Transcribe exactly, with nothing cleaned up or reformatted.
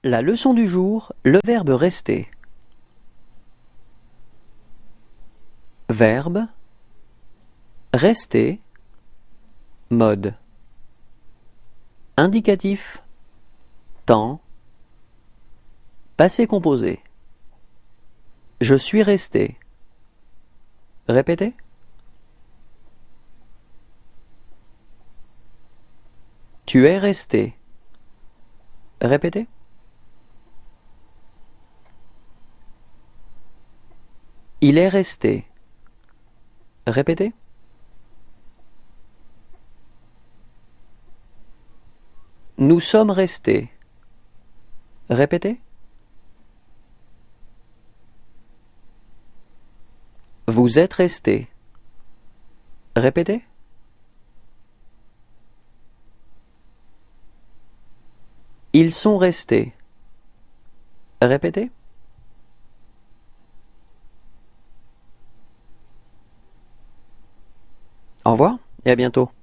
La leçon du jour, le verbe rester. Verbe, rester, mode. Indicatif, temps, passé composé. Je suis resté. Répétez. Tu es resté. Répétez. Il est resté. Répétez. Nous sommes restés. Répétez. Vous êtes restés. Répétez. Ils sont restés. Répétez. Au revoir et à bientôt.